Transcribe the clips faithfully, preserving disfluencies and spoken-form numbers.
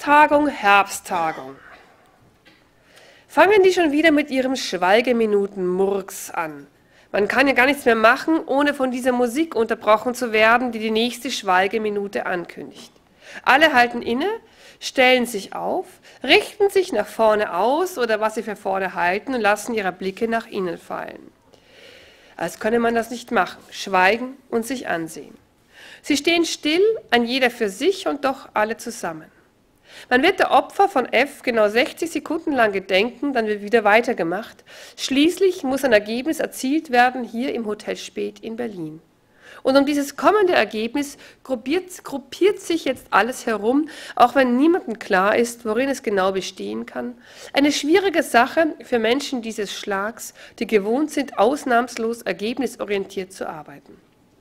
Frühjahrstagung, Herbsttagung. Fangen die schon wieder mit ihrem Schweigeminuten-Murks an. Man kann ja gar nichts mehr machen, ohne von dieser Musik unterbrochen zu werden, die die nächste Schweigeminute ankündigt. Alle halten inne, stellen sich auf, richten sich nach vorne aus oder was sie für vorne halten und lassen ihre Blicke nach innen fallen. Als könne man das nicht machen, schweigen und sich ansehen. Sie stehen still, ein jeder für sich und doch alle zusammen. Man wird der Opfer von F genau sechzig Sekunden lang gedenken, dann wird wieder weitergemacht. Schließlich muss ein Ergebnis erzielt werden, hier im Hotel Späth in Berlin. Und um dieses kommende Ergebnis gruppiert, gruppiert sich jetzt alles herum, auch wenn niemandem klar ist, worin es genau bestehen kann. Eine schwierige Sache für Menschen dieses Schlags, die gewohnt sind, ausnahmslos ergebnisorientiert zu arbeiten.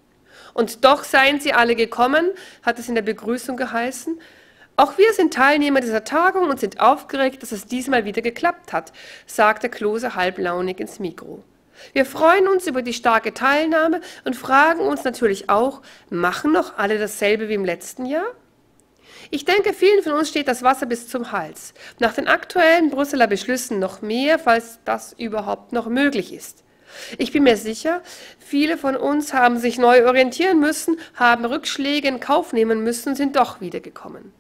Und doch seien sie alle gekommen, hat es in der Begrüßung geheißen. Auch wir sind Teilnehmer dieser Tagung und sind aufgeregt, dass es diesmal wieder geklappt hat, sagte Klose halblaunig ins Mikro. Wir freuen uns über die starke Teilnahme und fragen uns natürlich auch, machen noch alle dasselbe wie im letzten Jahr? Ich denke, vielen von uns steht das Wasser bis zum Hals. Nach den aktuellen Brüsseler Beschlüssen noch mehr, falls das überhaupt noch möglich ist. Ich bin mir sicher, viele von uns haben sich neu orientieren müssen, haben Rückschläge in Kauf nehmen müssen, sind doch wiedergekommen.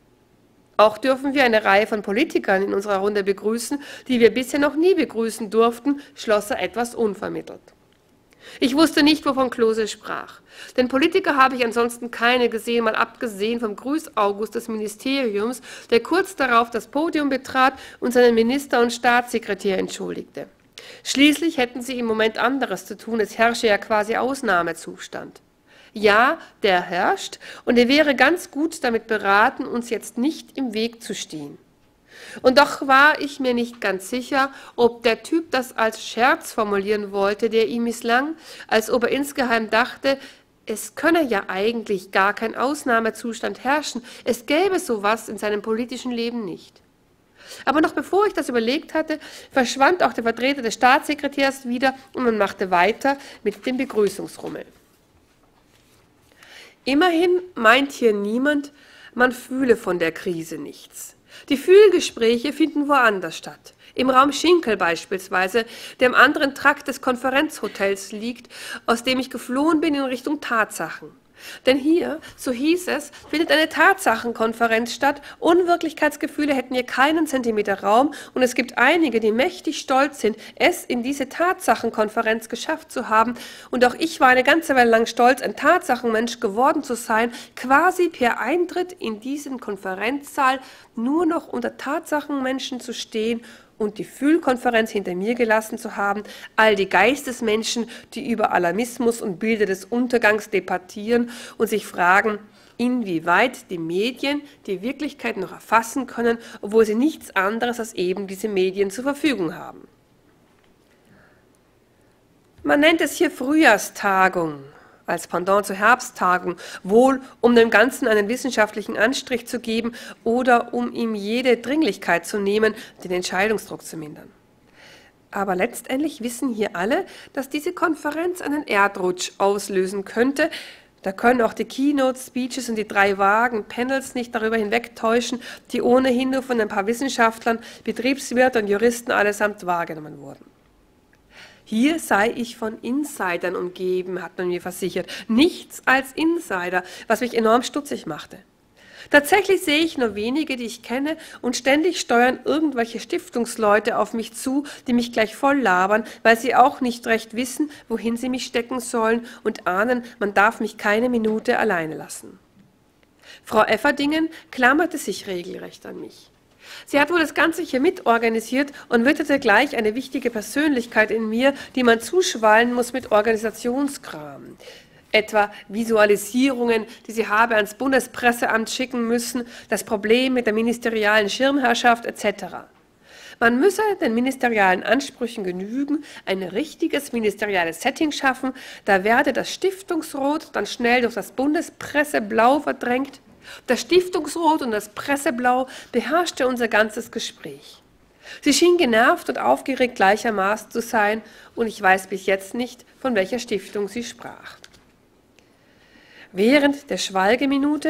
Auch dürfen wir eine Reihe von Politikern in unserer Runde begrüßen, die wir bisher noch nie begrüßen durften, schloss er etwas unvermittelt. Ich wusste nicht, wovon Klose sprach. Denn Politiker habe ich ansonsten keine gesehen, mal abgesehen vom Grüß-August des Ministeriums, der kurz darauf das Podium betrat und seinen Minister und Staatssekretär entschuldigte. Schließlich hätten sie im Moment anderes zu tun, es herrsche ja quasi Ausnahmezustand. Ja, der herrscht und er wäre ganz gut damit beraten, uns jetzt nicht im Weg zu stehen. Und doch war ich mir nicht ganz sicher, ob der Typ das als Scherz formulieren wollte, der ihm misslang, als ob er insgeheim dachte, es könne ja eigentlich gar kein Ausnahmezustand herrschen, es gäbe sowas in seinem politischen Leben nicht. Aber noch bevor ich das überlegt hatte, verschwand auch der Vertreter des Staatssekretärs wieder und man machte weiter mit dem Begrüßungsrummel. Immerhin meint hier niemand, man fühle von der Krise nichts. Die Fühlgespräche finden woanders statt. Im Raum Schinkel beispielsweise, der im anderen Trakt des Konferenzhotels liegt, aus dem ich geflohen bin in Richtung Tatsachen. Denn hier, so hieß es, findet eine Tatsachenkonferenz statt, Unwirklichkeitsgefühle hätten hier keinen Zentimeter Raum und es gibt einige, die mächtig stolz sind, es in diese Tatsachenkonferenz geschafft zu haben und auch ich war eine ganze Weile lang stolz, ein Tatsachenmensch geworden zu sein, quasi per Eintritt in diesen Konferenzsaal nur noch unter Tatsachenmenschen zu stehen und die Fühlkonferenz hinter mir gelassen zu haben, all die Geistesmenschen, die über Alarmismus und Bilder des Untergangs debattieren und sich fragen, inwieweit die Medien die Wirklichkeit noch erfassen können, obwohl sie nichts anderes als eben diese Medien zur Verfügung haben. Man nennt es hier Frühjahrstagung als Pendant zur Herbsttagung, wohl um dem Ganzen einen wissenschaftlichen Anstrich zu geben oder um ihm jede Dringlichkeit zu nehmen, den Entscheidungsdruck zu mindern. Aber letztendlich wissen hier alle, dass diese Konferenz einen Erdrutsch auslösen könnte. Da können auch die Keynotes, Speeches und die drei vagen Panels nicht darüber hinwegtäuschen, die ohnehin nur von ein paar Wissenschaftlern, Betriebswirten und Juristen allesamt wahrgenommen wurden. Hier sei ich von Insidern umgeben, hat man mir versichert. Nichts als Insider, was mich enorm stutzig machte. Tatsächlich sehe ich nur wenige, die ich kenne, und ständig steuern irgendwelche Stiftungsleute auf mich zu, die mich gleich voll labern, weil sie auch nicht recht wissen, wohin sie mich stecken sollen und ahnen, man darf mich keine Minute alleine lassen. Frau Efferdingen klammerte sich regelrecht an mich. Sie hat wohl das Ganze hier mitorganisiert und witterte gleich eine wichtige Persönlichkeit in mir, die man zuschwallen muss mit Organisationskram. Etwa Visualisierungen, die sie habe ans Bundespresseamt schicken müssen, das Problem mit der ministerialen Schirmherrschaft et cetera. Man müsse den ministerialen Ansprüchen genügen, ein richtiges ministeriales Setting schaffen, da werde das Stiftungsrot dann schnell durch das Bundespresseblau verdrängt. Das Stiftungsrot und das Presseblau beherrschte unser ganzes Gespräch. Sie schien genervt und aufgeregt gleichermaßen zu sein, und ich weiß bis jetzt nicht, von welcher Stiftung sie sprach. Während der Schweigeminute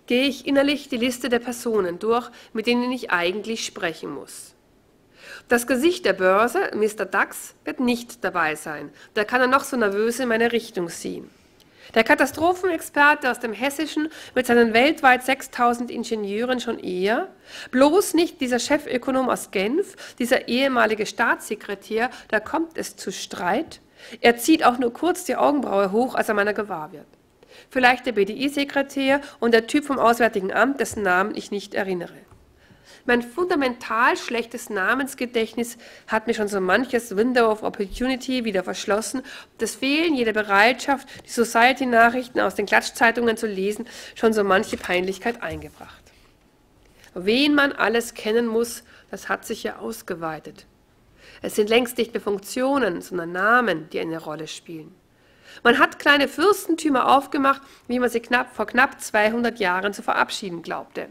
gehe ich innerlich die Liste der Personen durch, mit denen ich eigentlich sprechen muss. Das Gesicht der Börse, Mister Dax, wird nicht dabei sein. Da kann er noch so nervös in meine Richtung ziehen. Der Katastrophenexperte aus dem Hessischen mit seinen weltweit sechstausend Ingenieuren schon eher. Bloß nicht dieser Chefökonom aus Genf, dieser ehemalige Staatssekretär, da kommt es zu Streit. Er zieht auch nur kurz die Augenbraue hoch, als er meiner gewahr wird. Vielleicht der B D I-Sekretär und der Typ vom Auswärtigen Amt, dessen Namen ich nicht erinnere. Mein fundamental schlechtes Namensgedächtnis hat mir schon so manches Window of Opportunity wieder verschlossen. Das Fehlen jeder Bereitschaft, die Society-Nachrichten aus den Klatschzeitungen zu lesen, schon so manche Peinlichkeit eingebracht. Wen man alles kennen muss, das hat sich ja ausgeweitet. Es sind längst nicht mehr Funktionen, sondern Namen, die eine Rolle spielen. Man hat kleine Fürstentümer aufgemacht, wie man sie knapp, vor knapp zweihundert Jahren zu verabschieden glaubte.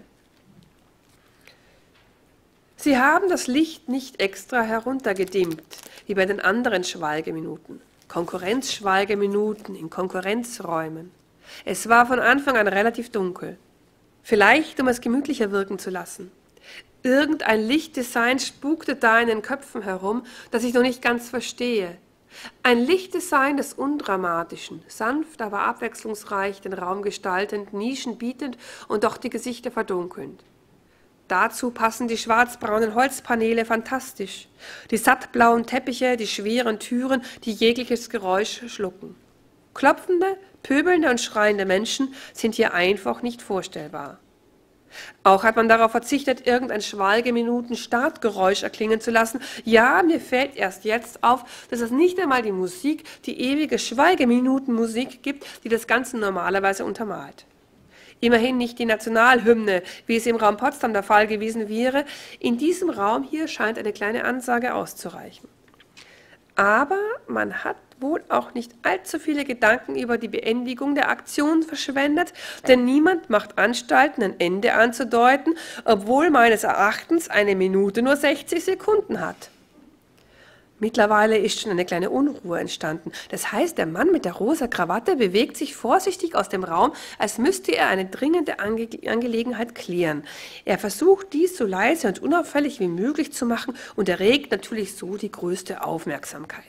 Sie haben das Licht nicht extra heruntergedimmt, wie bei den anderen Schweigeminuten. Konkurrenzschweigeminuten in Konkurrenzräumen. Es war von Anfang an relativ dunkel. Vielleicht, um es gemütlicher wirken zu lassen. Irgendein Lichtdesign spukte da in den Köpfen herum, das ich noch nicht ganz verstehe. Ein Lichtdesign des Undramatischen, sanft, aber abwechslungsreich, den Raum gestaltend, Nischen bietend und doch die Gesichter verdunkelnd. Dazu passen die schwarzbraunen Holzpaneele fantastisch, die sattblauen Teppiche, die schweren Türen, die jegliches Geräusch schlucken. Klopfende, pöbelnde und schreiende Menschen sind hier einfach nicht vorstellbar. Auch hat man darauf verzichtet, irgendein Schweigeminuten-Startgeräusch erklingen zu lassen. Ja, mir fällt erst jetzt auf, dass es nicht einmal die Musik, die ewige Schweigeminuten-Musik gibt, die das Ganze normalerweise untermalt. Immerhin nicht die Nationalhymne, wie es im Raum Potsdam der Fall gewesen wäre. In diesem Raum hier scheint eine kleine Ansage auszureichen. Aber man hat wohl auch nicht allzu viele Gedanken über die Beendigung der Aktion verschwendet, denn niemand macht Anstalten, ein Ende anzudeuten, obwohl meines Erachtens eine Minute nur sechzig Sekunden hat. Mittlerweile ist schon eine kleine Unruhe entstanden. Das heißt, der Mann mit der rosa Krawatte bewegt sich vorsichtig aus dem Raum, als müsste er eine dringende Ange Angelegenheit klären. Er versucht, dies so leise und unauffällig wie möglich zu machen und erregt natürlich so die größte Aufmerksamkeit.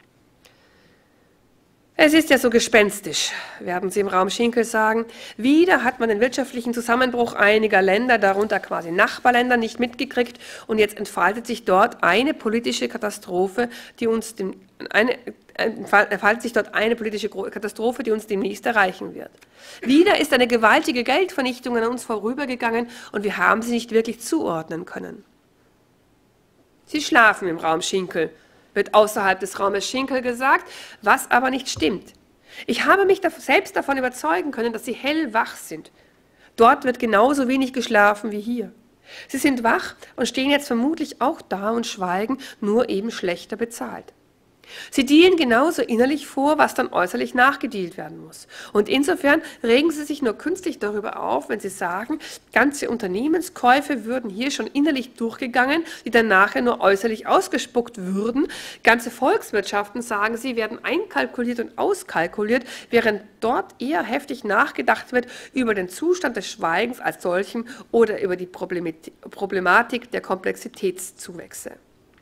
Es ist ja so gespenstisch, werden Sie im Raum Schinkel sagen. Wieder hat man den wirtschaftlichen Zusammenbruch einiger Länder, darunter quasi Nachbarländer, nicht mitgekriegt und jetzt entfaltet sich dort eine politische Katastrophe, die uns dem, eine, entfaltet sich dort eine politische Katastrophe, die uns demnächst erreichen wird. Wieder ist eine gewaltige Geldvernichtung an uns vorübergegangen und wir haben sie nicht wirklich zuordnen können. Sie schlafen im Raum Schinkel, wird außerhalb des Raumes Schinkel gesagt, was aber nicht stimmt. Ich habe mich selbst davon überzeugen können, dass sie hellwach sind. Dort wird genauso wenig geschlafen wie hier. Sie sind wach und stehen jetzt vermutlich auch da und schweigen, nur eben schlechter bezahlt. Sie dealen genauso innerlich vor, was dann äußerlich nachgedealt werden muss. Und insofern regen sie sich nur künstlich darüber auf, wenn sie sagen, ganze Unternehmenskäufe würden hier schon innerlich durchgegangen, die dann nachher nur äußerlich ausgespuckt würden. Ganze Volkswirtschaften, sagen sie, werden einkalkuliert und auskalkuliert, während dort eher heftig nachgedacht wird über den Zustand des Schweigens als solchen oder über die Problematik der Komplexitätszuwächse.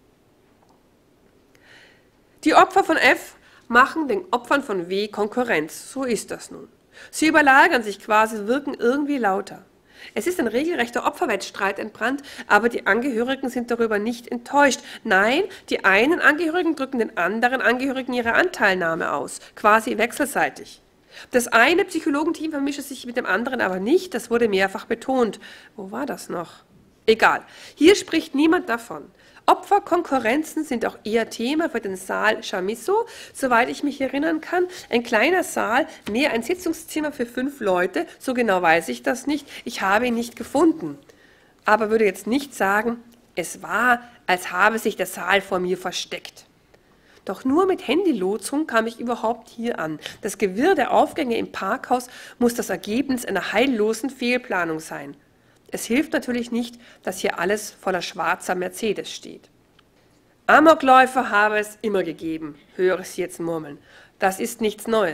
Die Opfer von F machen den Opfern von W Konkurrenz. So ist das nun. Sie überlagern sich quasi, wirken irgendwie lauter. Es ist ein regelrechter Opferwettstreit entbrannt, aber die Angehörigen sind darüber nicht enttäuscht. Nein, die einen Angehörigen drücken den anderen Angehörigen ihre Anteilnahme aus, quasi wechselseitig. Das eine Psychologenteam vermischt sich mit dem anderen aber nicht, das wurde mehrfach betont. Wo war das noch? Egal, hier spricht niemand davon. Opferkonkurrenzen sind auch eher Thema für den Saal Chamisso, soweit ich mich erinnern kann. Ein kleiner Saal, mehr ein Sitzungszimmer für fünf Leute, so genau weiß ich das nicht. Ich habe ihn nicht gefunden, aber würde jetzt nicht sagen, es war, als habe sich der Saal vor mir versteckt. Doch nur mit Handylotsung kam ich überhaupt hier an. Das Gewirr der Aufgänge im Parkhaus muss das Ergebnis einer heillosen Fehlplanung sein. Es hilft natürlich nicht, dass hier alles voller schwarzer Mercedes steht. Amokläufer habe es immer gegeben, höre ich Sie jetzt murmeln. Das ist nichts Neues.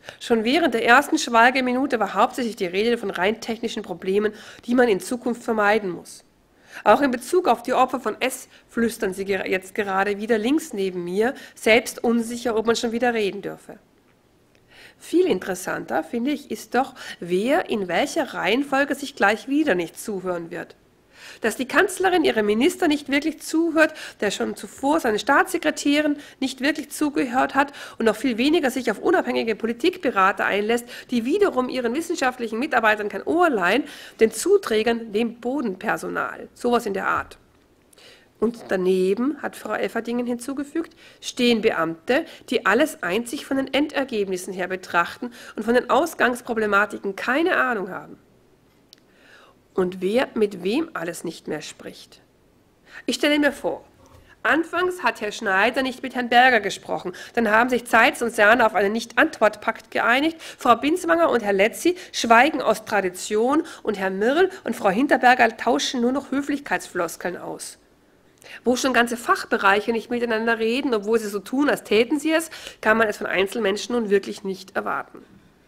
Schon während der ersten Schweigeminute war hauptsächlich die Rede von rein technischen Problemen, die man in Zukunft vermeiden muss. Auch in Bezug auf die Opfer von S flüstern sie jetzt gerade wieder links neben mir, selbst unsicher, ob man schon wieder reden dürfe. Viel interessanter, finde ich, ist doch, wer in welcher Reihenfolge sich gleich wieder nicht zuhören wird. Dass die Kanzlerin ihrem Minister nicht wirklich zuhört, der schon zuvor seinen Staatssekretären nicht wirklich zugehört hat und noch viel weniger sich auf unabhängige Politikberater einlässt, die wiederum ihren wissenschaftlichen Mitarbeitern kein Ohr leihen, den Zuträgern, dem Bodenpersonal, sowas in der Art. Und daneben, hat Frau Efferdingen hinzugefügt, stehen Beamte, die alles einzig von den Endergebnissen her betrachten und von den Ausgangsproblematiken keine Ahnung haben. Und wer mit wem alles nicht mehr spricht. Ich stelle mir vor, anfangs hat Herr Schneider nicht mit Herrn Berger gesprochen, dann haben sich Zeitz und Serner auf einen Nicht-Antwort-Pakt geeinigt, Frau Binswanger und Herr Letzi schweigen aus Tradition und Herr Mirl und Frau Hinterberger tauschen nur noch Höflichkeitsfloskeln aus. Wo schon ganze Fachbereiche nicht miteinander reden, obwohl sie so tun, als täten sie es, kann man es von Einzelmenschen nun wirklich nicht erwarten.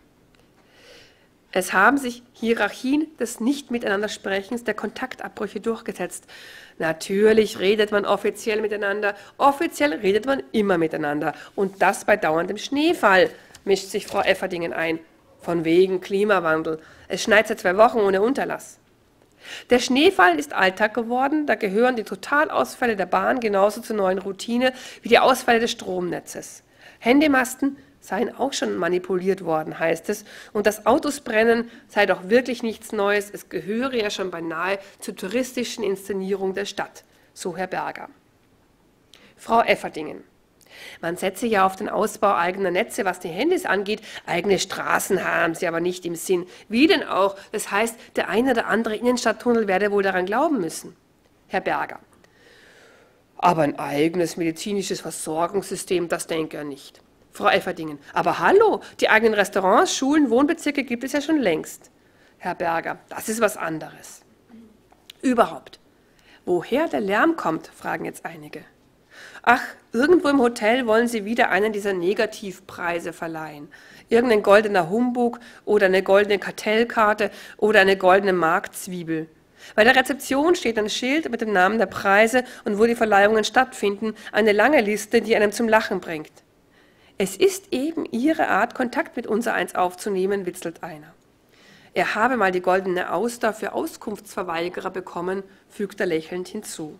Es haben sich Hierarchien des Nicht-Miteinander-Sprechens, der Kontaktabbrüche durchgesetzt. Natürlich redet man offiziell miteinander, offiziell redet man immer miteinander. Und das bei dauerndem Schneefall, mischt sich Frau Efferdingen ein. Von wegen Klimawandel. Es schneit seit zwei Wochen ohne Unterlass. Der Schneefall ist Alltag geworden, da gehören die Totalausfälle der Bahn genauso zur neuen Routine wie die Ausfälle des Stromnetzes. Handymasten seien auch schon manipuliert worden, heißt es, und das Autos brennen sei doch wirklich nichts Neues, es gehöre ja schon beinahe zur touristischen Inszenierung der Stadt, so Herr Berger. Frau Efferdingen: Man setze ja auf den Ausbau eigener Netze, was die Handys angeht. Eigene Straßen haben sie aber nicht im Sinn. Wie denn auch? Das heißt, der eine oder andere Innenstadttunnel werde wohl daran glauben müssen. Herr Berger: Aber ein eigenes medizinisches Versorgungssystem, das denke er nicht. Frau Efferdingen: Aber hallo, die eigenen Restaurants, Schulen, Wohnbezirke gibt es ja schon längst. Herr Berger: Das ist was anderes. Überhaupt, woher der Lärm kommt, fragen jetzt einige. Ach, irgendwo im Hotel wollen Sie wieder einen dieser Negativpreise verleihen. Irgendein goldener Humbug oder eine goldene Kartellkarte oder eine goldene Marktzwiebel. Bei der Rezeption steht ein Schild mit dem Namen der Preise und wo die Verleihungen stattfinden, eine lange Liste, die einem zum Lachen bringt. Es ist eben Ihre Art, Kontakt mit unsereins aufzunehmen, witzelt einer. Er habe mal die goldene Auster für Auskunftsverweigerer bekommen, fügt er lächelnd hinzu.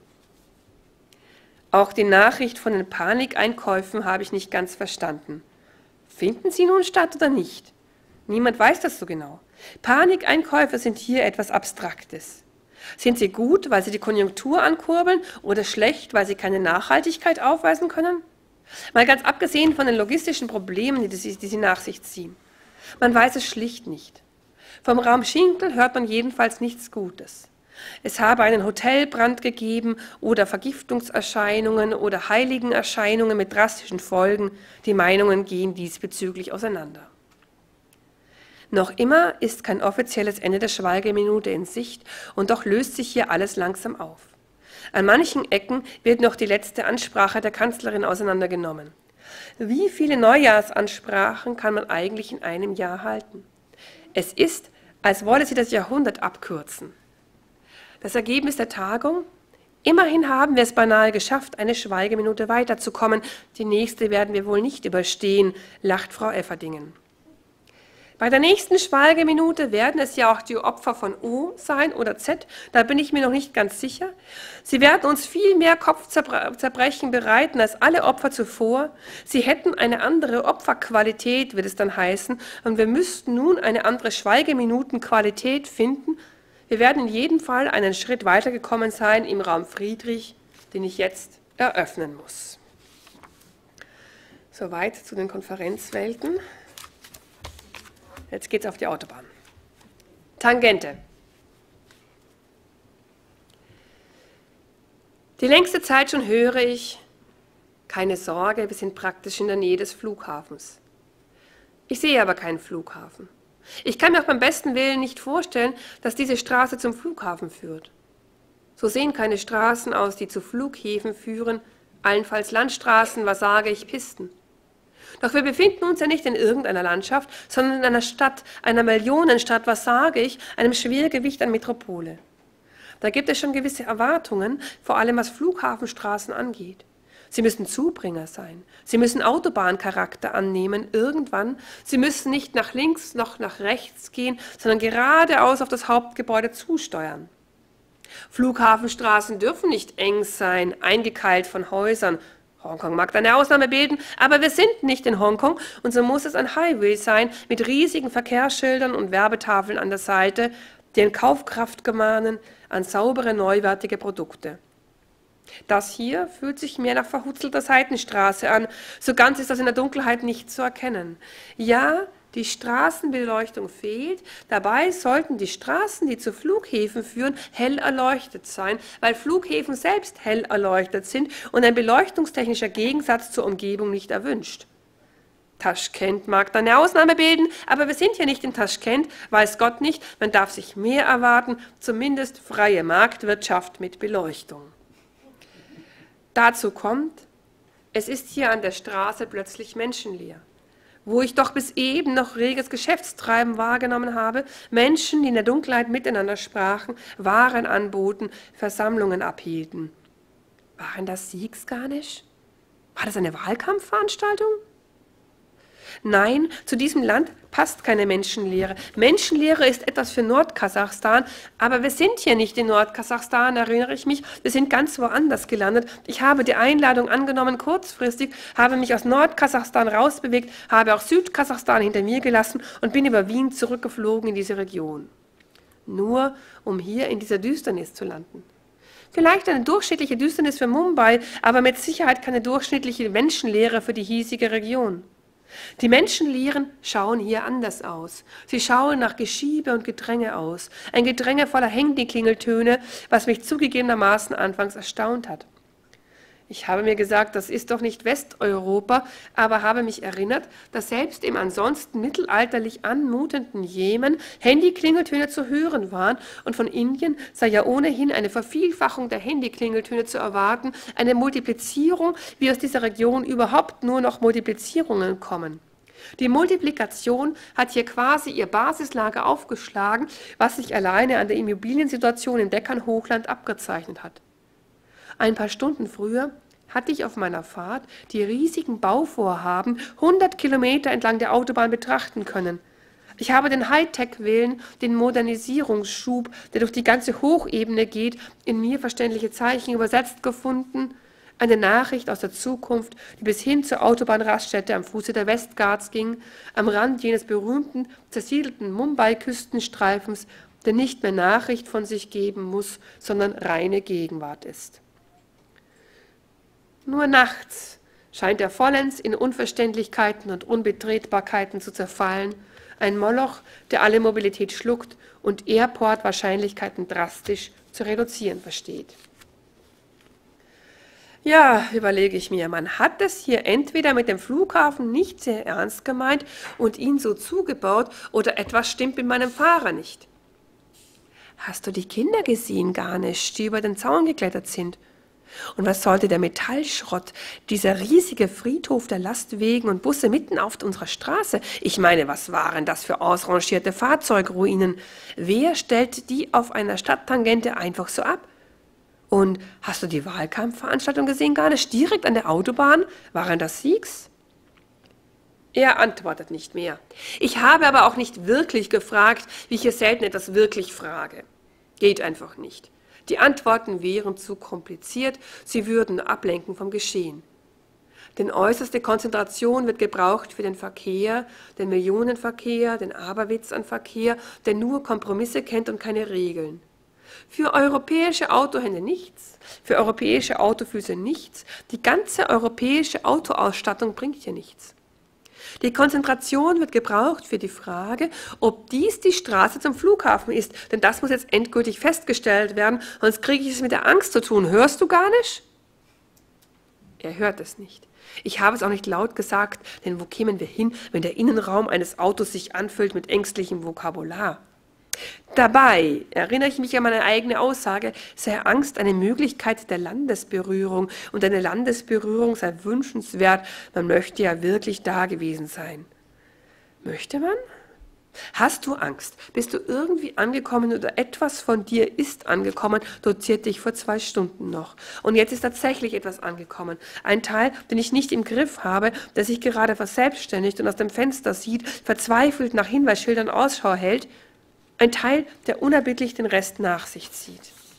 Auch die Nachricht von den Panikeinkäufen habe ich nicht ganz verstanden. Finden sie nun statt oder nicht? Niemand weiß das so genau. Panikeinkäufe sind hier etwas Abstraktes. Sind sie gut, weil sie die Konjunktur ankurbeln, oder schlecht, weil sie keine Nachhaltigkeit aufweisen können? Mal ganz abgesehen von den logistischen Problemen, die sie, die sie nach sich ziehen. Man weiß es schlicht nicht. Vom Raum Schinkel hört man jedenfalls nichts Gutes. Es habe einen Hotelbrand gegeben oder Vergiftungserscheinungen oder Heiligenerscheinungen mit drastischen Folgen. Die Meinungen gehen diesbezüglich auseinander. Noch immer ist kein offizielles Ende der Schweigeminute in Sicht und doch löst sich hier alles langsam auf. An manchen Ecken wird noch die letzte Ansprache der Kanzlerin auseinandergenommen. Wie viele Neujahrsansprachen kann man eigentlich in einem Jahr halten? Es ist, als wolle sie das Jahrhundert abkürzen. Das Ergebnis der Tagung? Immerhin haben wir es beinahe geschafft, eine Schweigeminute weiterzukommen. Die nächste werden wir wohl nicht überstehen, lacht Frau Efferdingen. Bei der nächsten Schweigeminute werden es ja auch die Opfer von O sein oder Z, da bin ich mir noch nicht ganz sicher. Sie werden uns viel mehr Kopfzerbrechen bereiten als alle Opfer zuvor. Sie hätten eine andere Opferqualität, wird es dann heißen, und wir müssten nun eine andere Schweigeminutenqualität finden. Wir werden in jedem Fall einen Schritt weitergekommen sein im Raum Friedrich, den ich jetzt eröffnen muss. Soweit zu den Konferenzwelten. Jetzt geht's auf die Autobahn. Tangente. Die längste Zeit schon höre ich, keine Sorge, wir sind praktisch in der Nähe des Flughafens. Ich sehe aber keinen Flughafen. Ich kann mir auch beim besten Willen nicht vorstellen, dass diese Straße zum Flughafen führt. So sehen keine Straßen aus, die zu Flughäfen führen, allenfalls Landstraßen, was sage ich, Pisten. Doch wir befinden uns ja nicht in irgendeiner Landschaft, sondern in einer Stadt, einer Millionenstadt, was sage ich, einem Schwergewicht an Metropole. Da gibt es schon gewisse Erwartungen, vor allem was Flughafenstraßen angeht. Sie müssen Zubringer sein. Sie müssen Autobahncharakter annehmen irgendwann. Sie müssen nicht nach links noch nach rechts gehen, sondern geradeaus auf das Hauptgebäude zusteuern. Flughafenstraßen dürfen nicht eng sein, eingekeilt von Häusern. Hongkong mag eine Ausnahme bilden, aber wir sind nicht in Hongkong und so muss es ein Highway sein mit riesigen Verkehrsschildern und Werbetafeln an der Seite, die an Kaufkraft gemahnen, an saubere, neuwertige Produkte. Das hier fühlt sich mehr nach verhutzelter Seitenstraße an. So ganz ist das in der Dunkelheit nicht zu erkennen. Ja, die Straßenbeleuchtung fehlt. Dabei sollten die Straßen, die zu Flughäfen führen, hell erleuchtet sein, weil Flughäfen selbst hell erleuchtet sind und ein beleuchtungstechnischer Gegensatz zur Umgebung nicht erwünscht. Taschkent mag da eine Ausnahme bilden, aber wir sind ja nicht in Taschkent, weiß Gott nicht, man darf sich mehr erwarten, zumindest freie Marktwirtschaft mit Beleuchtung. Dazu kommt, es ist hier an der Straße plötzlich menschenleer. Wo ich doch bis eben noch reges Geschäftstreiben wahrgenommen habe, Menschen, die in der Dunkelheit miteinander sprachen, Waren anboten, Versammlungen abhielten. Waren das Sikhs gar nicht? War das eine Wahlkampfveranstaltung? Nein, zu diesem Land passt keine Menschenlehre. Menschenlehre ist etwas für Nordkasachstan, aber wir sind hier nicht in Nordkasachstan, erinnere ich mich. Wir sind ganz woanders gelandet. Ich habe die Einladung angenommen kurzfristig, habe mich aus Nordkasachstan rausbewegt, habe auch Südkasachstan hinter mir gelassen und bin über Wien zurückgeflogen in diese Region. Nur um hier in dieser Düsternis zu landen. Vielleicht eine durchschnittliche Düsternis für Mumbai, aber mit Sicherheit keine durchschnittliche Menschenlehre für die hiesige Region. Die Menschenlehren schauen hier anders aus. Sie schauen nach Geschiebe und Gedränge aus. Ein Gedränge voller Handyklingeltöne, was mich zugegebenermaßen anfangs erstaunt hat. Ich habe mir gesagt, das ist doch nicht Westeuropa, aber habe mich erinnert, dass selbst im ansonsten mittelalterlich anmutenden Jemen Handyklingeltöne zu hören waren und von Indien sei ja ohnehin eine Vervielfachung der Handyklingeltöne zu erwarten, eine Multiplizierung, wie aus dieser Region überhaupt nur noch Multiplizierungen kommen. Die Multiplikation hat hier quasi ihr Basislager aufgeschlagen, was sich alleine an der Immobiliensituation im Deckernhochland abgezeichnet hat. Ein paar Stunden früher hatte ich auf meiner Fahrt die riesigen Bauvorhaben hundert Kilometer entlang der Autobahn betrachten können. Ich habe den Hightech-Willen, den Modernisierungsschub, der durch die ganze Hochebene geht, in mir verständliche Zeichen übersetzt gefunden. Eine Nachricht aus der Zukunft, die bis hin zur Autobahnraststätte am Fuße der Westghats ging, am Rand jenes berühmten, zersiedelten Mumbai-Küstenstreifens, der nicht mehr Nachricht von sich geben muss, sondern reine Gegenwart ist. Nur nachts scheint er vollends in Unverständlichkeiten und Unbetretbarkeiten zu zerfallen, ein Moloch, der alle Mobilität schluckt und Airport-Wahrscheinlichkeiten drastisch zu reduzieren versteht. Ja, überlege ich mir, man hat es hier entweder mit dem Flughafen nicht sehr ernst gemeint und ihn so zugebaut, oder etwas stimmt mit meinem Fahrer nicht. Hast du die Kinder gesehen, Ganesh, die über den Zaun geklettert sind? Und was sollte der Metallschrott, dieser riesige Friedhof der Lastwagen und Busse mitten auf unserer Straße? Ich meine, was waren das für ausrangierte Fahrzeugruinen? Wer stellt die auf einer Stadttangente einfach so ab? Und hast du die Wahlkampfveranstaltung gesehen, Ganesh, direkt an der Autobahn? Waren das Sikhs? Er antwortet nicht mehr. Ich habe aber auch nicht wirklich gefragt, wie ich hier selten etwas wirklich frage. Geht einfach nicht. Die Antworten wären zu kompliziert, sie würden ablenken vom Geschehen. Denn äußerste Konzentration wird gebraucht für den Verkehr, den Millionenverkehr, den Aberwitz an Verkehr, der nur Kompromisse kennt und keine Regeln. Für europäische Autohände nichts, für europäische Autofüße nichts, die ganze europäische Autoausstattung bringt hier nichts. Die Konzentration wird gebraucht für die Frage, ob dies die Straße zum Flughafen ist, denn das muss jetzt endgültig festgestellt werden, sonst kriege ich es mit der Angst zu tun. Hörst du gar nicht? Er hört es nicht. Ich habe es auch nicht laut gesagt, denn wo kämen wir hin, wenn der Innenraum eines Autos sich anfüllt mit ängstlichem Vokabular? Dabei erinnere ich mich an meine eigene Aussage, sei Angst eine Möglichkeit der Landesberührung und eine Landesberührung sei wünschenswert, man möchte ja wirklich da gewesen sein. Möchte man? Hast du Angst? Bist du irgendwie angekommen oder etwas von dir ist angekommen, doziert dich vor zwei Stunden noch. Und jetzt ist tatsächlich etwas angekommen. Ein Teil, den ich nicht im Griff habe, der sich gerade verselbstständigt und aus dem Fenster sieht, verzweifelt nach Hinweisschildern Ausschau hält. Ein Teil, der unerbittlich den Rest nach sich zieht.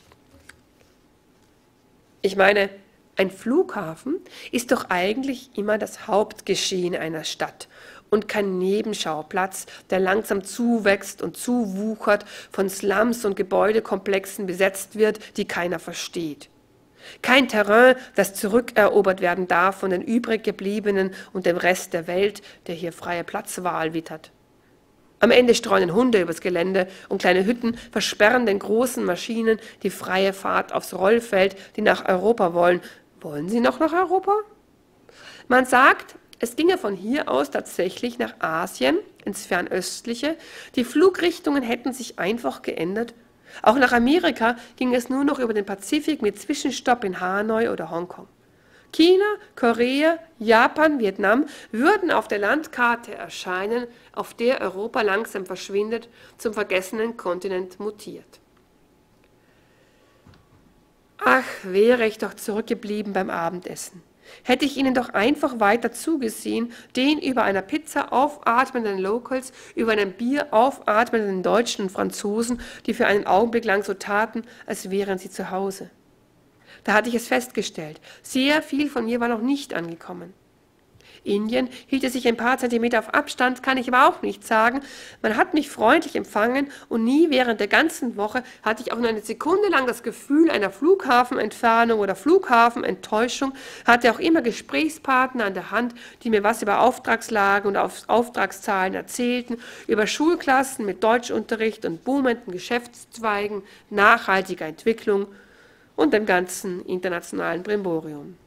Ich meine, ein Flughafen ist doch eigentlich immer das Hauptgeschehen einer Stadt und kein Nebenschauplatz, der langsam zuwächst und zuwuchert, von Slums und Gebäudekomplexen besetzt wird, die keiner versteht. Kein Terrain, das zurückerobert werden darf von den übrig gebliebenen und dem Rest der Welt, der hier freie Platzwahl wittert. Am Ende streunen Hunde übers Gelände und kleine Hütten versperren den großen Maschinen die freie Fahrt aufs Rollfeld, die nach Europa wollen. Wollen sie noch nach Europa? Man sagt, es ginge von hier aus tatsächlich nach Asien, ins Fernöstliche. Die Flugrichtungen hätten sich einfach geändert. Auch nach Amerika ging es nur noch über den Pazifik mit Zwischenstopp in Hanoi oder Hongkong. China, Korea, Japan, Vietnam würden auf der Landkarte erscheinen, auf der Europa langsam verschwindet, zum vergessenen Kontinent mutiert. Ach, wäre ich doch zurückgeblieben beim Abendessen. Hätte ich ihnen doch einfach weiter zugesehen, den über einer Pizza aufatmenden Locals, über einem Bier aufatmenden Deutschen und Franzosen, die für einen Augenblick lang so taten, als wären sie zu Hause. Da hatte ich es festgestellt, sehr viel von mir war noch nicht angekommen. Indien hielt es sich ein paar Zentimeter auf Abstand, kann ich aber auch nicht sagen. Man hat mich freundlich empfangen und nie während der ganzen Woche hatte ich auch nur eine Sekunde lang das Gefühl einer Flughafenentfernung oder Flughafenenttäuschung, hatte auch immer Gesprächspartner an der Hand, die mir was über Auftragslagen und Auftragszahlen erzählten, über Schulklassen mit Deutschunterricht und boomenden Geschäftszweigen, nachhaltiger Entwicklung und dem ganzen internationalen Brimborium.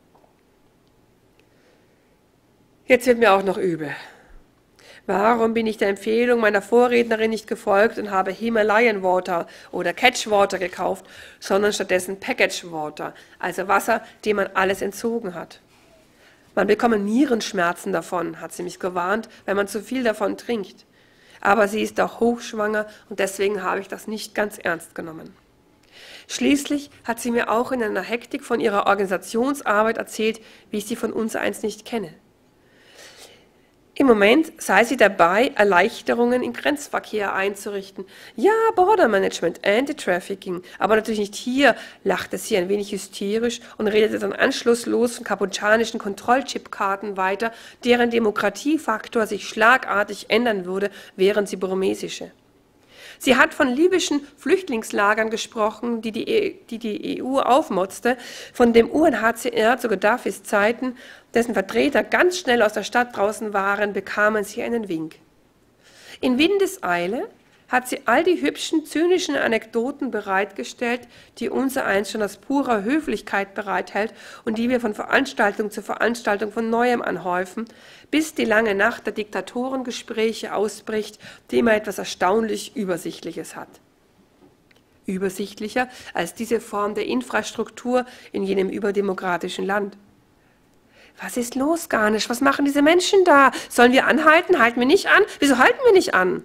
Jetzt wird mir auch noch übel. Warum bin ich der Empfehlung meiner Vorrednerin nicht gefolgt und habe Himalayan Water oder Catch Water gekauft, sondern stattdessen Package Water, also Wasser, dem man alles entzogen hat? Man bekomme Nierenschmerzen davon, hat sie mich gewarnt, wenn man zu viel davon trinkt. Aber sie ist auch hochschwanger und deswegen habe ich das nicht ganz ernst genommen. Schließlich hat sie mir auch in einer Hektik von ihrer Organisationsarbeit erzählt, wie ich sie von uns eins nicht kenne. Im Moment sei sie dabei, Erleichterungen im Grenzverkehr einzurichten. Ja, Border Management, Anti-Trafficking, aber natürlich nicht hier, lachte sie ein wenig hysterisch und redete dann anschlusslos von kambodschanischen Kontrollchipkarten weiter, deren Demokratiefaktor sich schlagartig ändern würde, während sie burmesische. Sie hat von libyschen Flüchtlingslagern gesprochen, die die, e die die E U aufmotzte, von dem U N H C R zu Gaddafis Zeiten, dessen Vertreter ganz schnell aus der Stadt draußen waren, bekamen sie einen Wink. In Windeseile hat sie all die hübschen, zynischen Anekdoten bereitgestellt, die unsereins schon aus purer Höflichkeit bereithält und die wir von Veranstaltung zu Veranstaltung von Neuem anhäufen, bis die lange Nacht der Diktatorengespräche ausbricht, die immer etwas erstaunlich Übersichtliches hat. Übersichtlicher als diese Form der Infrastruktur in jenem überdemokratischen Land. Was ist los, Ganesh? Was machen diese Menschen da? Sollen wir anhalten? Halten wir nicht an? Wieso halten wir nicht an?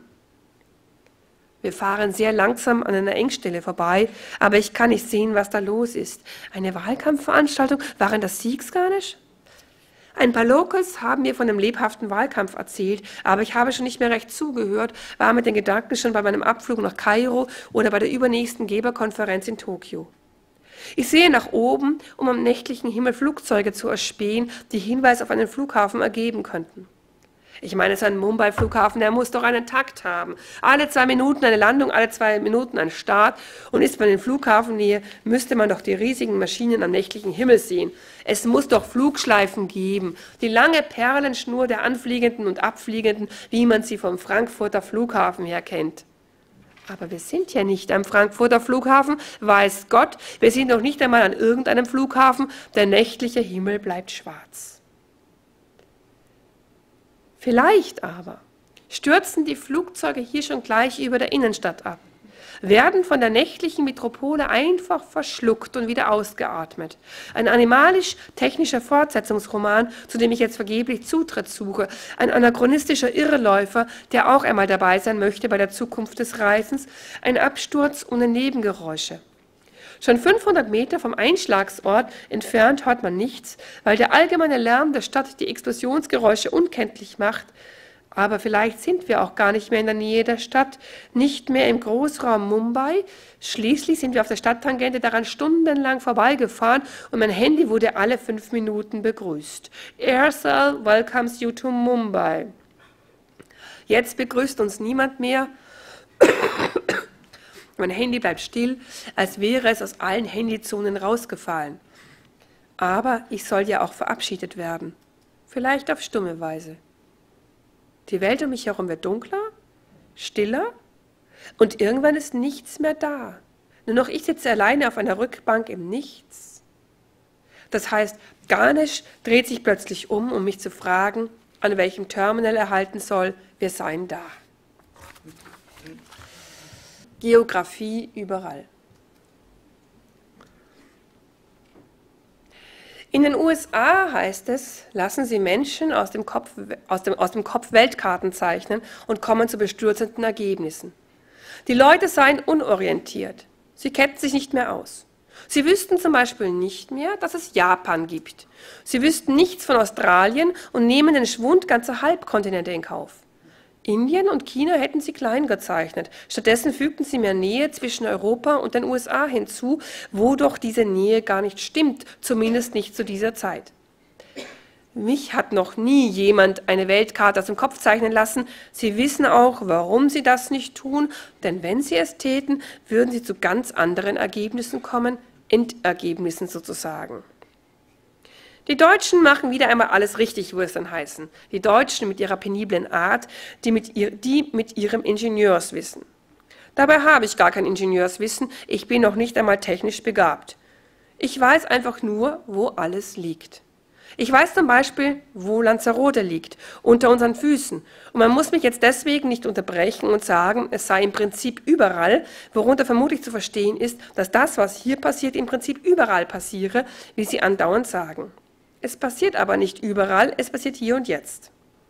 Wir fahren sehr langsam an einer Engstelle vorbei, aber ich kann nicht sehen, was da los ist. Eine Wahlkampfveranstaltung? Waren das Sikhs, Ganesh? Ein paar Locals haben mir von einem lebhaften Wahlkampf erzählt, aber ich habe schon nicht mehr recht zugehört, war mit den Gedanken schon bei meinem Abflug nach Kairo oder bei der übernächsten Geberkonferenz in Tokio. Ich sehe nach oben, um am nächtlichen Himmel Flugzeuge zu erspähen, die Hinweis auf einen Flughafen ergeben könnten. Ich meine, so ein Mumbai-Flughafen, der muss doch einen Takt haben. Alle zwei Minuten eine Landung, alle zwei Minuten ein Start. Und ist man in Flughafennähe, müsste man doch die riesigen Maschinen am nächtlichen Himmel sehen. Es muss doch Flugschleifen geben. Die lange Perlenschnur der Anfliegenden und Abfliegenden, wie man sie vom Frankfurter Flughafen her kennt. Aber wir sind ja nicht am Frankfurter Flughafen, weiß Gott. Wir sind noch nicht einmal an irgendeinem Flughafen. Der nächtliche Himmel bleibt schwarz. Vielleicht aber stürzen die Flugzeuge hier schon gleich über der Innenstadt ab, werden von der nächtlichen Metropole einfach verschluckt und wieder ausgeatmet. Ein animalisch-technischer Fortsetzungsroman, zu dem ich jetzt vergeblich Zutritt suche, ein anachronistischer Irrläufer, der auch einmal dabei sein möchte bei der Zukunft des Reisens, ein Absturz ohne Nebengeräusche. Schon fünfhundert Meter vom Einschlagsort entfernt hört man nichts, weil der allgemeine Lärm der Stadt die Explosionsgeräusche unkenntlich macht. Aber vielleicht sind wir auch gar nicht mehr in der Nähe der Stadt, nicht mehr im Großraum Mumbai. Schließlich sind wir auf der Stadttangente daran stundenlang vorbeigefahren und mein Handy wurde alle fünf Minuten begrüßt. Aircell welcomes you to Mumbai. Jetzt begrüßt uns niemand mehr. Mein Handy bleibt still, als wäre es aus allen Handyzonen rausgefallen. Aber ich soll ja auch verabschiedet werden. Vielleicht auf stumme Weise. Die Welt um mich herum wird dunkler, stiller und irgendwann ist nichts mehr da. Nur noch ich sitze alleine auf einer Rückbank im Nichts. Das heißt, Ganesh dreht sich plötzlich um, um mich zu fragen, an welchem Terminal er halten soll, wir seien da. Geografie überall. In den U S A heißt es, lassen Sie Menschen aus dem Kopf, aus dem, aus dem Kopf Weltkarten zeichnen und kommen zu bestürzenden Ergebnissen. Die Leute seien unorientiert. Sie kennen sich nicht mehr aus. Sie wüssten zum Beispiel nicht mehr, dass es Japan gibt. Sie wüssten nichts von Australien und nehmen den Schwund ganzer Halbkontinente in Kauf. Indien und China hätten sie klein gezeichnet. Stattdessen fügten sie mehr Nähe zwischen Europa und den U S A hinzu, wo doch diese Nähe gar nicht stimmt, zumindest nicht zu dieser Zeit. Mich hat noch nie jemand eine Weltkarte aus dem Kopf zeichnen lassen. Sie wissen auch, warum sie das nicht tun, denn wenn sie es täten, würden sie zu ganz anderen Ergebnissen kommen, Endergebnissen sozusagen. Die Deutschen machen wieder einmal alles richtig, würde es dann heißen. Die Deutschen mit ihrer peniblen Art, die mit, ihr, die mit ihrem Ingenieurswissen. Dabei habe ich gar kein Ingenieurswissen, ich bin noch nicht einmal technisch begabt. Ich weiß einfach nur, wo alles liegt. Ich weiß zum Beispiel, wo Lanzarote liegt, unter unseren Füßen. Und man muss mich jetzt deswegen nicht unterbrechen und sagen, es sei im Prinzip überall, worunter vermutlich zu verstehen ist, dass das, was hier passiert, im Prinzip überall passiere, wie sie andauernd sagen. Es passiert aber nicht überall, es passiert hier und jetzt.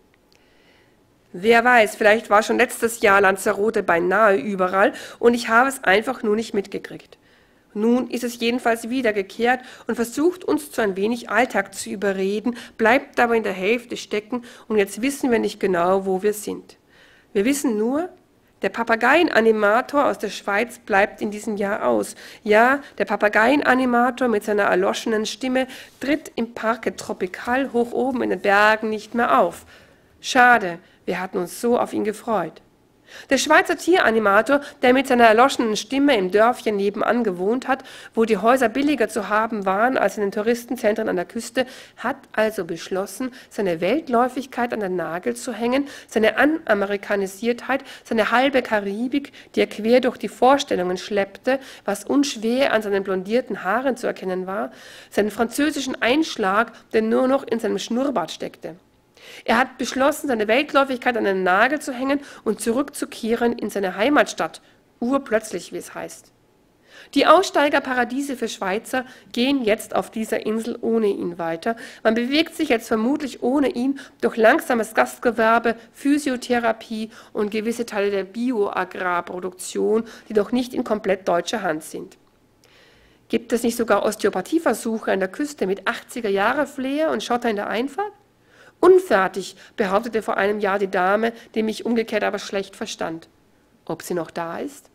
Wer weiß, vielleicht war schon letztes Jahr Lanzarote beinahe überall und ich habe es einfach nur nicht mitgekriegt. Nun ist es jedenfalls wiedergekehrt und versucht uns zu ein wenig Alltag zu überreden, bleibt aber in der Hälfte stecken und jetzt wissen wir nicht genau, wo wir sind. Wir wissen nur, der Papageienanimator aus der Schweiz bleibt in diesem Jahr aus. Ja, der Papageienanimator mit seiner erloschenen Stimme tritt im Parque Tropical hoch oben in den Bergen nicht mehr auf. Schade, wir hatten uns so auf ihn gefreut. Der Schweizer Tieranimator, der mit seiner erloschenen Stimme im Dörfchen nebenan gewohnt hat, wo die Häuser billiger zu haben waren als in den Touristenzentren an der Küste, hat also beschlossen, seine Weltläufigkeit an den Nagel zu hängen, seine Anamerikanisiertheit, seine halbe Karibik, die er quer durch die Vorstellungen schleppte, was unschwer an seinen blondierten Haaren zu erkennen war, seinen französischen Einschlag, der nur noch in seinem Schnurrbart steckte. Er hat beschlossen, seine Weltläufigkeit an den Nagel zu hängen und zurückzukehren in seine Heimatstadt, urplötzlich, wie es heißt. Die Aussteigerparadiese für Schweizer gehen jetzt auf dieser Insel ohne ihn weiter. Man bewegt sich jetzt vermutlich ohne ihn durch langsames Gastgewerbe, Physiotherapie und gewisse Teile der Bioagrarproduktion, die doch nicht in komplett deutscher Hand sind. Gibt es nicht sogar Osteopathieversuche an der Küste mit achtziger-Jahre-Flair und Schotter in der Einfahrt? Unfertig, behauptete vor einem Jahr die Dame, die mich umgekehrt aber schlecht verstand. Ob sie noch da ist?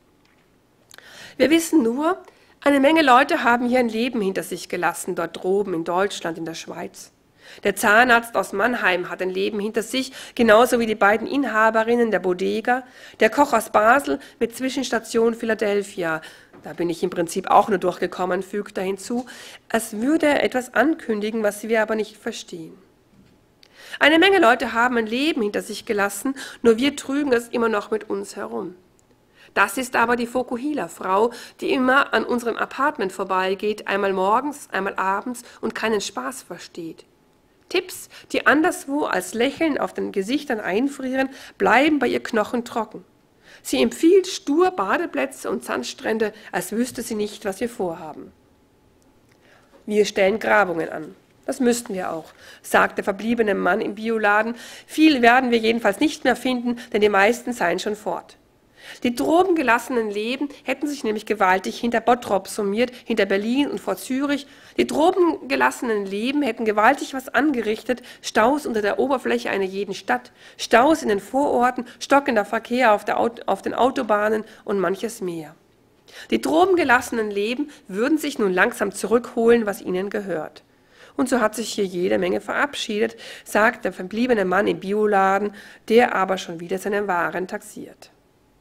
Wir wissen nur, eine Menge Leute haben hier ein Leben hinter sich gelassen, dort droben in Deutschland, in der Schweiz. Der Zahnarzt aus Mannheim hat ein Leben hinter sich, genauso wie die beiden Inhaberinnen der Bodega, der Koch aus Basel mit Zwischenstation Philadelphia. Da bin ich im Prinzip auch nur durchgekommen, fügt er hinzu, als würde er etwas ankündigen, was wir aber nicht verstehen. Eine Menge Leute haben ein Leben hinter sich gelassen, nur wir trügen es immer noch mit uns herum. Das ist aber die Fokuhila-Frau, die immer an unserem Apartment vorbeigeht, einmal morgens, einmal abends und keinen Spaß versteht. Tipps, die anderswo als Lächeln auf den Gesichtern einfrieren, bleiben bei ihr knochentrocken. Sie empfiehlt stur Badeplätze und Sandstrände, als wüsste sie nicht, was wir vorhaben. Wir stellen Grabungen an. Das müssten wir auch, sagt der verbliebene Mann im Bioladen. Viel werden wir jedenfalls nicht mehr finden, denn die meisten seien schon fort. Die drobengelassenen Leben hätten sich nämlich gewaltig hinter Bottrop summiert, hinter Berlin und vor Zürich. Die drobengelassenen Leben hätten gewaltig was angerichtet, Staus unter der Oberfläche einer jeden Stadt, Staus in den Vororten, stockender Verkehr auf, der Auto, auf den Autobahnen und manches mehr. Die drobengelassenen Leben würden sich nun langsam zurückholen, was ihnen gehört. Und so hat sich hier jede Menge verabschiedet, sagt der verbliebene Mann im Bioladen, der aber schon wieder seine Waren taxiert.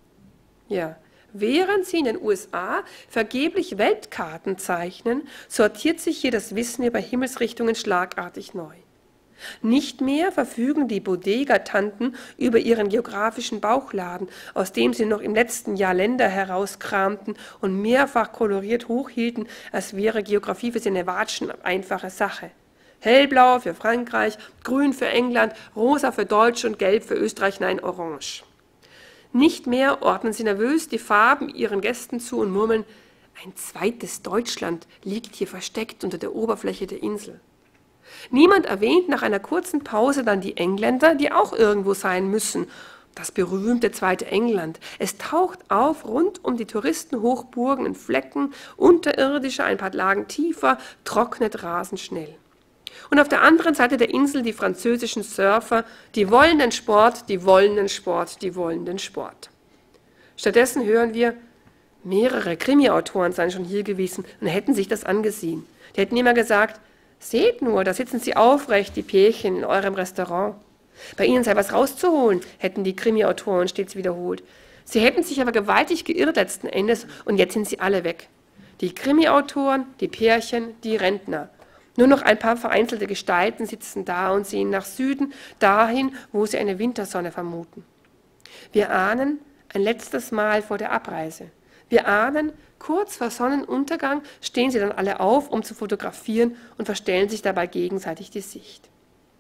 Ja, während sie in den U S A vergeblich Weltkarten zeichnen, sortiert sich hier das Wissen über Himmelsrichtungen schlagartig neu. Nicht mehr verfügen die Bodega-Tanten über ihren geografischen Bauchladen, aus dem sie noch im letzten Jahr Länder herauskramten und mehrfach koloriert hochhielten, als wäre Geografie für sie eine Watschen einfache Sache. Hellblau für Frankreich, grün für England, rosa für Deutsch und gelb für Österreich, nein, orange. Nicht mehr ordnen sie nervös die Farben ihren Gästen zu und murmeln, ein zweites Deutschland liegt hier versteckt unter der Oberfläche der Insel. Niemand erwähnt nach einer kurzen Pause dann die Engländer, die auch irgendwo sein müssen. Das berühmte zweite England. Es taucht auf rund um die Touristenhochburgen in Flecken, unterirdischer, ein paar Lagen tiefer, trocknet rasend schnell. Und auf der anderen Seite der Insel die französischen Surfer, die wollen den Sport, die wollen den Sport, die wollen den Sport. Stattdessen hören wir, mehrere Krimi-Autoren seien schon hier gewesen und hätten sich das angesehen. Die hätten immer gesagt, seht nur, da sitzen sie aufrecht, die Pärchen in eurem Restaurant. Bei ihnen sei was rauszuholen, hätten die Krimi-Autoren stets wiederholt. Sie hätten sich aber gewaltig geirrt letzten Endes und jetzt sind sie alle weg. Die Krimi-Autoren, die Pärchen, die Rentner. Nur noch ein paar vereinzelte Gestalten sitzen da und sehen nach Süden, dahin, wo sie eine Wintersonne vermuten. Wir ahnen ein letztes Mal vor der Abreise. Wir ahnen, kurz vor Sonnenuntergang stehen sie dann alle auf, um zu fotografieren und verstellen sich dabei gegenseitig die Sicht.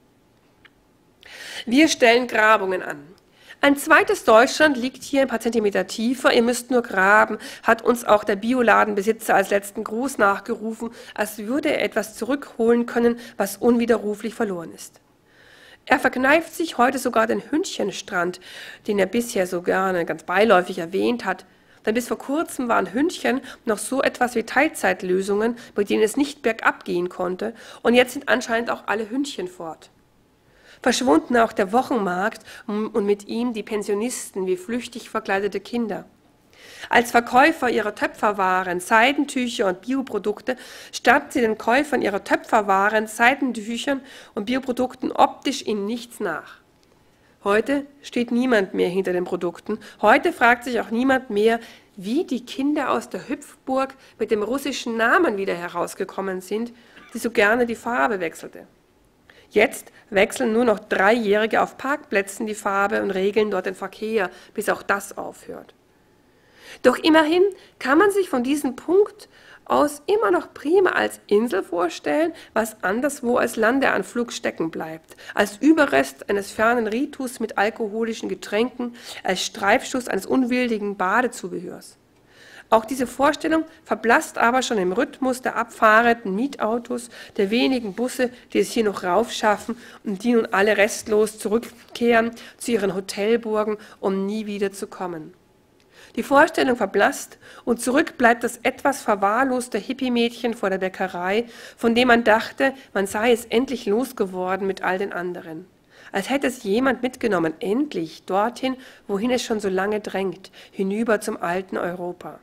Wir stellen Grabungen an. Ein zweites Deutschland liegt hier ein paar Zentimeter tiefer, ihr müsst nur graben, hat uns auch der Bioladenbesitzer als letzten Gruß nachgerufen, als würde er etwas zurückholen können, was unwiderruflich verloren ist. Er verkneift sich heute sogar den Hündchenstrand, den er bisher so gerne ganz beiläufig erwähnt hat, denn bis vor kurzem waren Hündchen noch so etwas wie Teilzeitlösungen, bei denen es nicht bergab gehen konnte, und jetzt sind anscheinend auch alle Hündchen fort. Verschwunden auch der Wochenmarkt und mit ihm die Pensionisten wie flüchtig verkleidete Kinder. Als Verkäufer ihrer Töpferwaren, Seidentücher und Bioprodukte starb sie den Käufern ihrer Töpferwaren, Seidentüchern und Bioprodukten optisch in nichts nach. Heute steht niemand mehr hinter den Produkten. Heute fragt sich auch niemand mehr, wie die Kinder aus der Hüpfburg mit dem russischen Namen wieder herausgekommen sind, die so gerne die Farbe wechselte. Jetzt wechseln nur noch Dreijährige auf Parkplätzen die Farbe und regeln dort den Verkehr, bis auch das aufhört. Doch immerhin kann man sich von diesem Punkt aus immer noch prima als Insel vorstellen, was anderswo als Landeanflug stecken bleibt, als Überrest eines fernen Ritus mit alkoholischen Getränken, als Streifschuss eines unwilligen Badezubehörs. Auch diese Vorstellung verblasst aber schon im Rhythmus der abfahrenden Mietautos, der wenigen Busse, die es hier noch raufschaffen und die nun alle restlos zurückkehren zu ihren Hotelburgen, um nie wieder zu kommen. Die Vorstellung verblasst und zurück bleibt das etwas verwahrloste Hippie-Mädchen vor der Bäckerei, von dem man dachte, man sei es endlich losgeworden mit all den anderen. Als hätte es jemand mitgenommen, endlich dorthin, wohin es schon so lange drängt, hinüber zum alten Europa.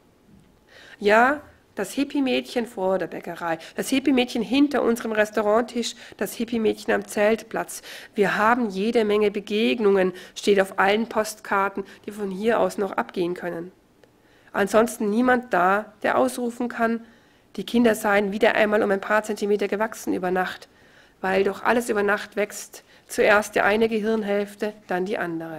Ja, das Hippie-Mädchen vor der Bäckerei, das Hippie-Mädchen hinter unserem Restauranttisch, das Hippie-Mädchen am Zeltplatz. Wir haben jede Menge Begegnungen, steht auf allen Postkarten, die von hier aus noch abgehen können. Ansonsten niemand da, der ausrufen kann, die Kinder seien wieder einmal um ein paar Zentimeter gewachsen über Nacht, weil doch alles über Nacht wächst, zuerst die eine Gehirnhälfte, dann die andere.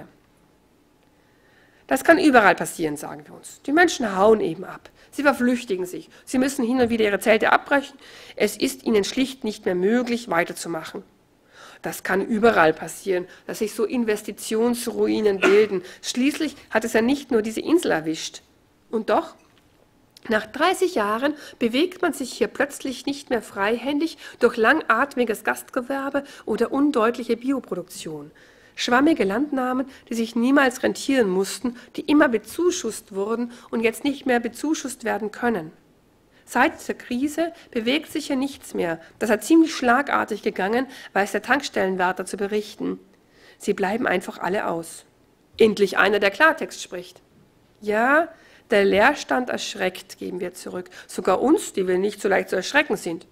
Das kann überall passieren, sagen wir uns. Die Menschen hauen eben ab. Sie verflüchtigen sich. Sie müssen hin und wieder ihre Zelte abbrechen. Es ist ihnen schlicht nicht mehr möglich, weiterzumachen. Das kann überall passieren, dass sich so Investitionsruinen bilden. Schließlich hat es ja nicht nur diese Insel erwischt. Und doch, nach dreißig Jahren bewegt man sich hier plötzlich nicht mehr freihändig durch langatmiges Gastgewerbe oder undeutliche Bioproduktion. Schwammige Landnahmen, die sich niemals rentieren mussten, die immer bezuschusst wurden und jetzt nicht mehr bezuschusst werden können. Seit der Krise bewegt sich hier nichts mehr. Das hat ziemlich schlagartig gegangen, weiß der Tankstellenwärter zu berichten. Sie bleiben einfach alle aus. Endlich einer, der Klartext spricht. Ja, der Leerstand erschreckt, geben wir zurück. Sogar uns, die wir nicht so leicht zu erschrecken sind.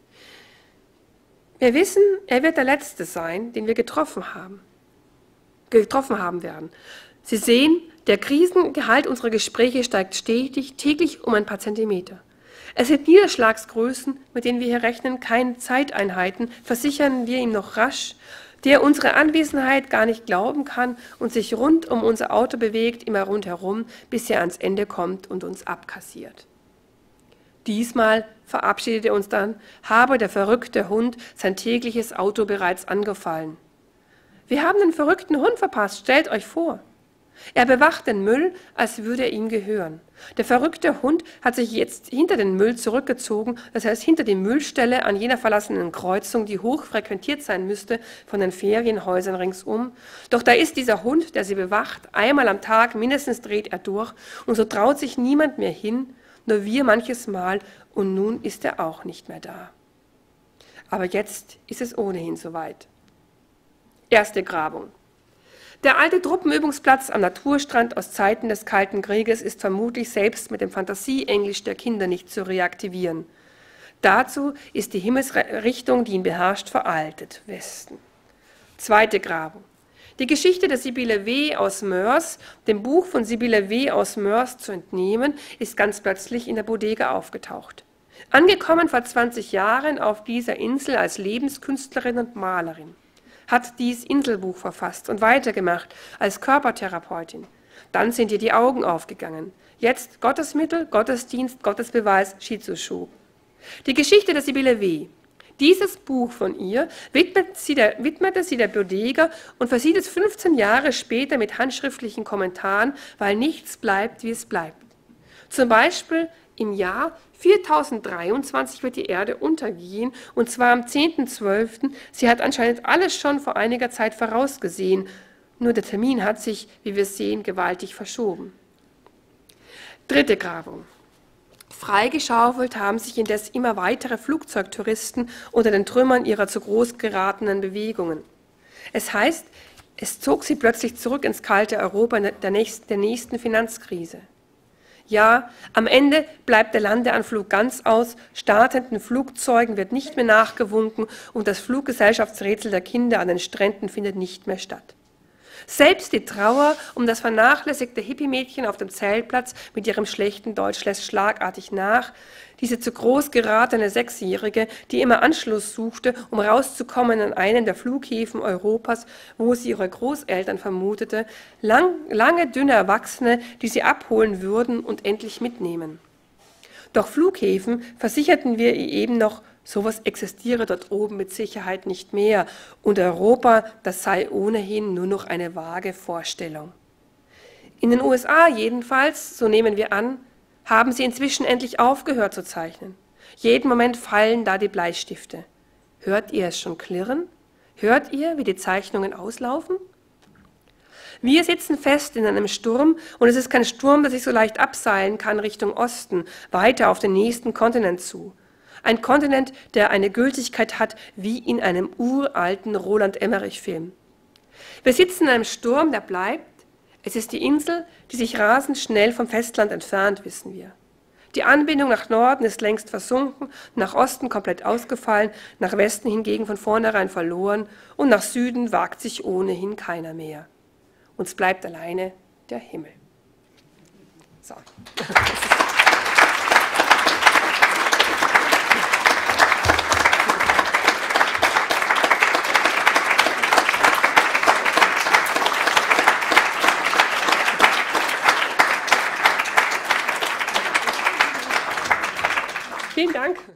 Wir wissen, er wird der Letzte sein, den wir getroffen haben. getroffen haben werden. Sie sehen, der Krisengehalt unserer Gespräche steigt stetig, täglich um ein paar Zentimeter. Es sind Niederschlagsgrößen, mit denen wir hier rechnen, keine Zeiteinheiten, versichern wir ihm noch rasch, der unsere Anwesenheit gar nicht glauben kann und sich rund um unser Auto bewegt, immer rundherum, bis er ans Ende kommt und uns abkassiert. Diesmal verabschiedet er uns dann, habe der verrückte Hund sein tägliches Auto bereits angefallen. Wir haben den verrückten Hund verpasst, stellt euch vor. Er bewacht den Müll, als würde er ihm gehören. Der verrückte Hund hat sich jetzt hinter den Müll zurückgezogen, das heißt hinter die Müllstelle an jener verlassenen Kreuzung, die hoch frequentiert sein müsste von den Ferienhäusern ringsum. Doch da ist dieser Hund, der sie bewacht, einmal am Tag mindestens dreht er durch und so traut sich niemand mehr hin, nur wir manches Mal und nun ist er auch nicht mehr da. Aber jetzt ist es ohnehin soweit. Erste Grabung. Der alte Truppenübungsplatz am Naturstrand aus Zeiten des Kalten Krieges ist vermutlich selbst mit dem Fantasieenglisch der Kinder nicht zu reaktivieren. Dazu ist die Himmelsrichtung, die ihn beherrscht, veraltet, Westen. Zweite Grabung. Die Geschichte der Sibylle W. aus Moers, dem Buch von Sibylle W. aus Moers zu entnehmen, ist ganz plötzlich in der Bodega aufgetaucht. Angekommen vor zwanzig Jahren auf dieser Insel als Lebenskünstlerin und Malerin. Hat dies Inselbuch verfasst und weitergemacht als Körpertherapeutin. Dann sind ihr die Augen aufgegangen. Jetzt Gottesmittel, Gottesdienst, Gottesbeweis, Shizu-Shu. Die Geschichte der Sibylle W. Dieses Buch von ihr widmet sie der, widmete sie der Bodega und versieht es fünfzehn Jahre später mit handschriftlichen Kommentaren, weil nichts bleibt, wie es bleibt. Zum Beispiel im Jahr viertausenddreiundzwanzig wird die Erde untergehen, und zwar am zehnten zwölften Sie hat anscheinend alles schon vor einiger Zeit vorausgesehen, nur der Termin hat sich, wie wir sehen, gewaltig verschoben. Dritte Grabung. Freigeschaufelt haben sich indes immer weitere Flugzeugtouristen unter den Trümmern ihrer zu groß geratenen Bewegungen. Es heißt, es zog sie plötzlich zurück ins kalte Europa der nächsten, der nächsten Finanzkrise. Ja, am Ende bleibt der Landeanflug ganz aus, startenden Flugzeugen wird nicht mehr nachgewunken und das Fluggesellschaftsrätsel der Kinder an den Stränden findet nicht mehr statt. Selbst die Trauer um das vernachlässigte Hippie-Mädchen auf dem Zeltplatz mit ihrem schlechten Deutsch lässt schlagartig nach. Diese zu groß geratene Sechsjährige, die immer Anschluss suchte, um rauszukommen an einen der Flughäfen Europas, wo sie ihre Großeltern vermutete, lang, lange dünne Erwachsene, die sie abholen würden und endlich mitnehmen. Doch Flughäfen versicherten wir ihr eben noch, sowas existiere dort oben mit Sicherheit nicht mehr und Europa, das sei ohnehin nur noch eine vage Vorstellung. In den U S A jedenfalls, so nehmen wir an, haben sie inzwischen endlich aufgehört zu zeichnen. Jeden Moment fallen da die Bleistifte. Hört ihr es schon klirren? Hört ihr, wie die Zeichnungen auslaufen? Wir sitzen fest in einem Sturm und es ist kein Sturm, der sich so leicht abseilen kann Richtung Osten, weiter auf den nächsten Kontinent zu. Ein Kontinent, der eine Gültigkeit hat wie in einem uralten Roland-Emmerich-Film. Wir sitzen in einem Sturm, der bleibt. Es ist die Insel, die sich rasend schnell vom Festland entfernt, wissen wir. Die Anbindung nach Norden ist längst versunken, nach Osten komplett ausgefallen, nach Westen hingegen von vornherein verloren und nach Süden wagt sich ohnehin keiner mehr. Uns bleibt alleine der Himmel. So. Vielen Dank.